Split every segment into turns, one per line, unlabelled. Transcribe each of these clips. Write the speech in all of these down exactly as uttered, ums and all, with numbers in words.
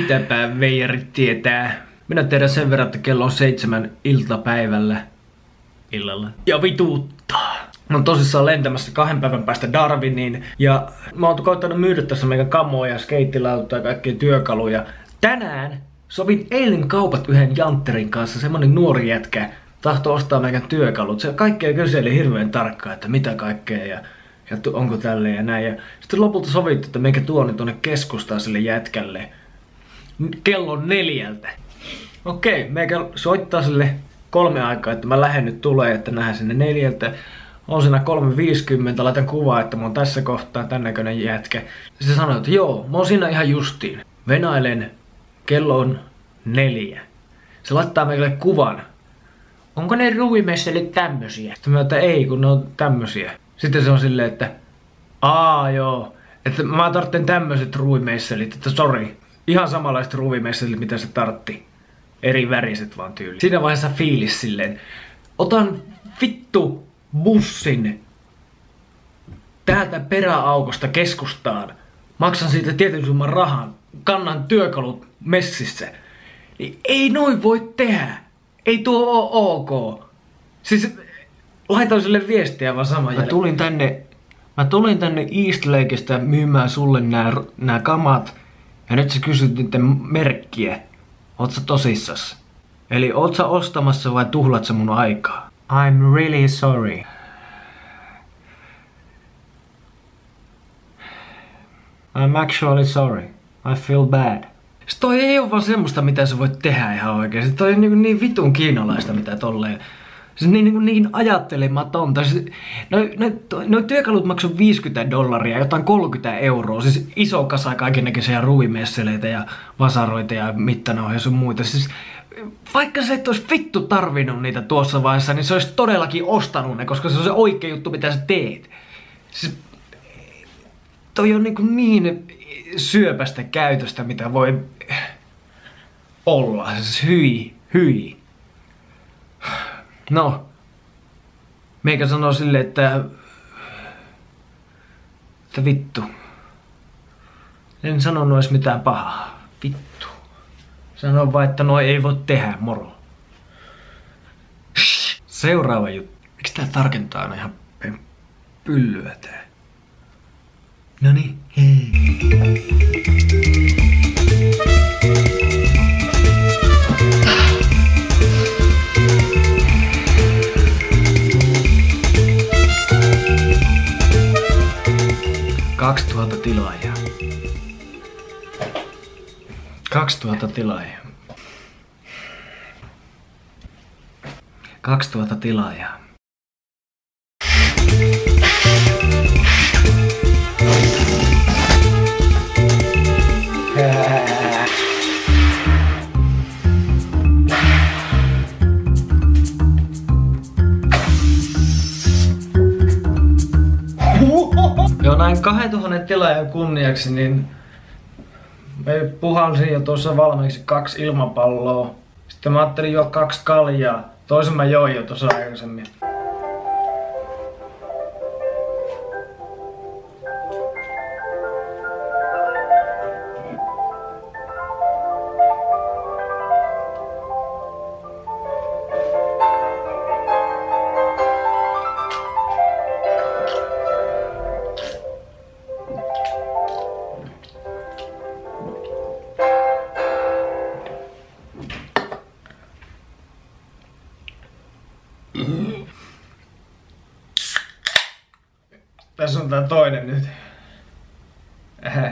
Mitäpä veijarit tietää. Minä tiedän sen verran, että kello on seitsemän iltapäivällä. Illalla. Ja vituuttaa. Mä oon tosissaan lentämässä kahden päivän päästä Darwiniin. Ja mä oon koittanut myydä tässä meidän kamoja, skeittilautaa ja kaikkia työkaluja. Tänään sovin eilen kaupat yhden jantterin kanssa. Semmonen nuori jätkä tahtoi ostaa meidän työkalut. Se kaikkea kyseli hirveän tarkkaan, että mitä kaikkea ja, ja onko tälleen ja näin. Ja sitten lopulta sovittu, että meikä tuoni tuonne keskustaan sille jätkälle kello neljältä. Okei, meikä soittaa sille kolme aikaa, että mä lähden nyt tulee, että nähdään sinne neljältä. On siinä kolme viisikymmentä, laitan kuvaa, että mä oon tässä kohtaa tän näköinen jätkä. Se sanoi, että joo, mä oon siinä ihan justiin. Venailen, kello on neljä. Se laittaa meille kuvan. Onko ne ruuimesselit tämmösiä? Sitten mä, että ei, kun ne on tämmösiä. Sitten se on silleen, että aa joo, että mä tarvitsen tämmöiset ruuimesselit, että sori. Ihan samanlaiset ruuimesselit, mitä se tartti. Eri väriset vaan tyyli. Siinä vaiheessa fiilis silleen, otan vittu bussin täältä peräaukosta keskustaan. Maksan siitä tietyn summan rahan. Kannan työkalut messissä. Niin ei noin voi tehdä. Ei tuo oo ok. Siis laitan sille viestiä vaan saman jälkeen. Mä tulin tänne, mä tulin tänne East Lakeista myymään sulle nää, nää kamat. Ja nyt sä kysyt niiden merkkiä. Oot sä tosissas? Eli oot sä ostamassa vai tuhlat sä mun aikaa? I'm really sorry. I'm actually sorry. I feel bad. Se toi ei oo vaan semmoista, mitä sä voit tehdä ihan oikeesti. Toi on niin, niin vitun kiinalaista, mitä tolleen. Se on niin, niin, niin ajattelematonta. No, no, no työkalut maksoi viisikymmentä dollaria, jotain kolmekymmentä euroa. Siis iso kasa kaikennäköisiä ruuimesseleitä ja vasaroita ja mittanauhoja ja sun muita. Siis, vaikka sä et ois vittu tarvinnut niitä tuossa vaiheessa, niin se olisi todellakin ostanut ne, koska se on se oikea juttu, mitä sä teet. Siis, toi on niin, niin syöpästä käytöstä, mitä voi olla. Siis hyi, hyi. No, meikä sanoo silleen, että, että vittu. En sanonut edes mitään pahaa. Vittu. Sanon vaan, että no ei voi tehdä, moro. Seuraava juttu. Eiks tää tarkentaa aina ihan pyllyä tää? Noniin, hei. kaksituhatta tilaajaa. kaksituhatta tilaajaa. kaksituhatta tilaajaa. Joo, näin kahdentuhannen tilaajan kunniaksi, niin me puhalsin jo tuossa valmiiksi kaksi ilmapalloa. Sitten mä ajattelin juo kaksi kaljaa. Toisen mä join jo tuossa aikaisemmin. Tässä on tää toinen nyt. Äh.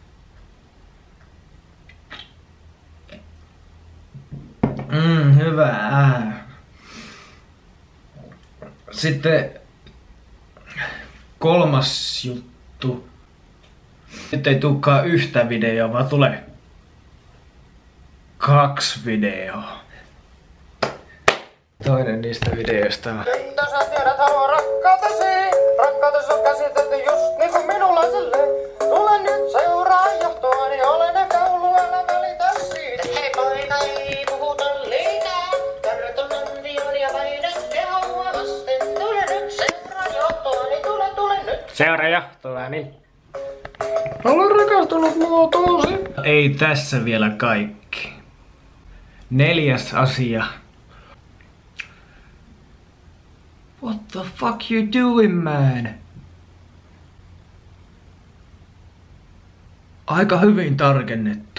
Mm, hyvä. Äh. Sitten kolmas juttu. Nyt ei tulekaan yhtä videoa, vaan tulee kaksi videoa. Toinen niistä videoista on.
Entä sä tiedät harvoin rakkautesi? Rakkautesi on käsitetty just niin kuin minulaiselle. Tule nyt seuraa johtoani, olen ehkä hullu, älä välitä siitä. Hei poika, ei puhuta liikaa. Kertonan vihonia paidat kehoa vasten. Tule nyt seuraa johtoani, tule, tule nyt.
Seuraa johtoani. Olen rakastunut muotoosi. Ei tässä vielä kaikki. Neljäs asia. What the fuck you doing, man? Aika hyvin tarkennettu.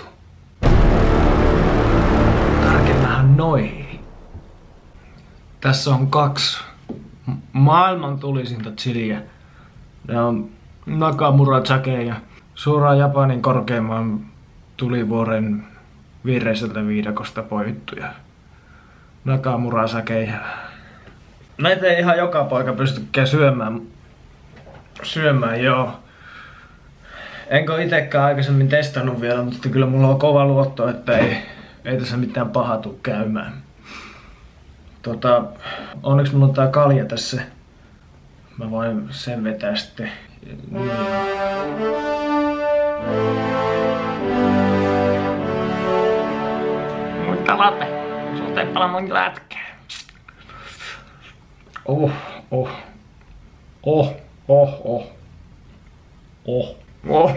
Tarkennahan noihin. Tässä on kaksi maailman tulisinta chiliä. Ne on Nakamura Sake ja suoraan Japanin korkeimman tulivuoren vireiseltä viidakosta poikittuja Nakamura Sake. Näitä ei ihan joka paikka pystykään syömään. Syömään, joo. Enkä itekään aikaisemmin testannut vielä, mutta kyllä mulla on kova luotto, että ei, ei tässä mitään pahaa tule käymään. Tota, onneksi mulla on tää kalja tässä. Mä voin sen vetää sitten. Mutta latte, sulta ei pala mun lätkää. Oh, oh. Oh, oh, oh. Oh. Oh.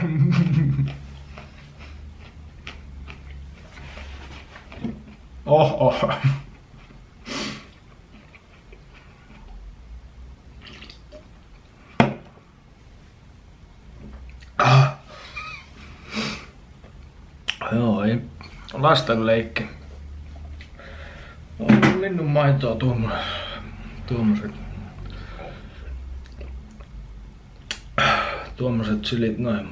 Oh, oh. Ah. Joo, ei. Lastenleikki. On linnun maitoa tuommoiset. Tuommoiset chilit noin.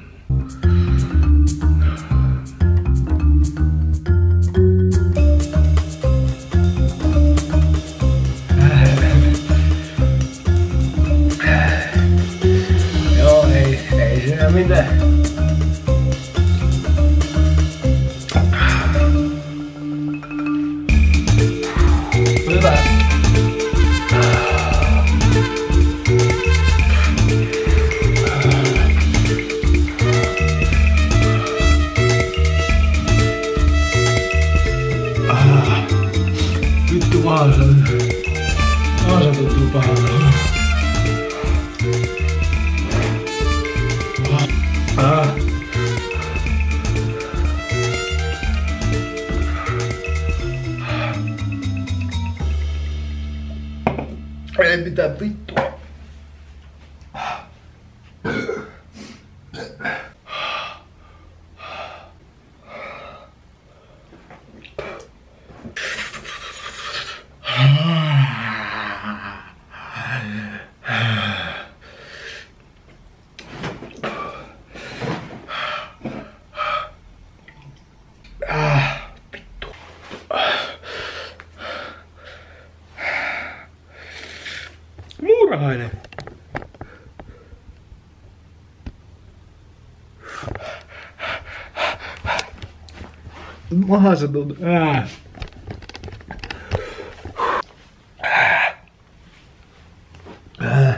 Joo, ei, ei siinä mitään. Hyvä. Vittu Vaasa. Vaasa tuntuu pahalta. Ah. Ei mitään vittua. Muurahainen. Mahassa tuntuu. Ää. Ää.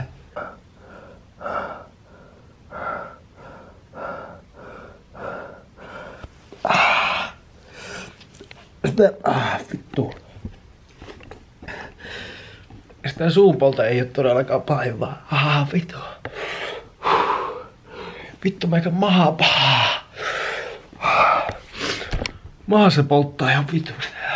Sitä, ah, vittu. Sitä suupolta ei oo todellakaan paivaa. Ah, vittu. Vittu, meikä maha pahaa. Maha se polttaa ihan vittu.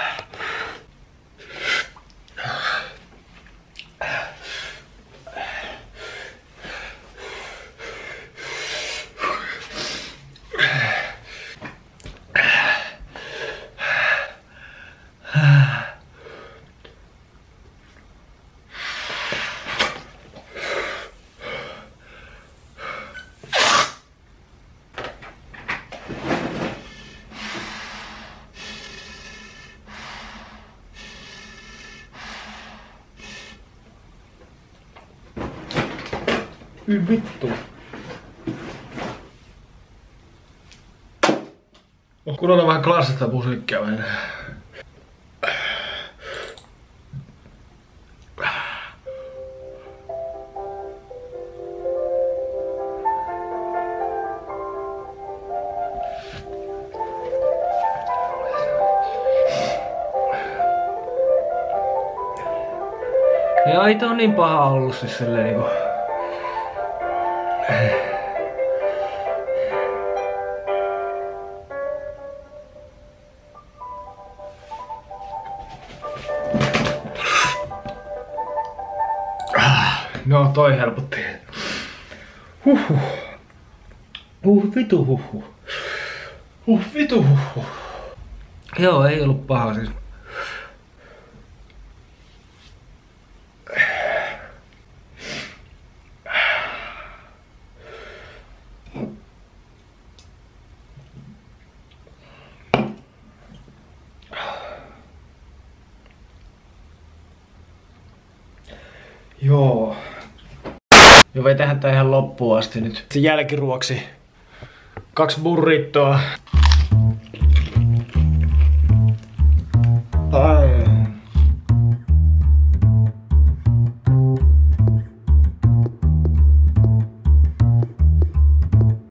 Hyi vittu. Kuunnellaan vähän klassista musiikkia vähän. Ja ei tää on niin paha ollut siis silleen niinku. No toi helpotti. Huhhuh. Huh vitu huhhuh. Huh vitu huhhuh. Joo, ei ollut paha siis. Joo. Ja voi tehdä tää ihan loppuun asti nyt. Se jälkiruoksi. Kaksi burritoa,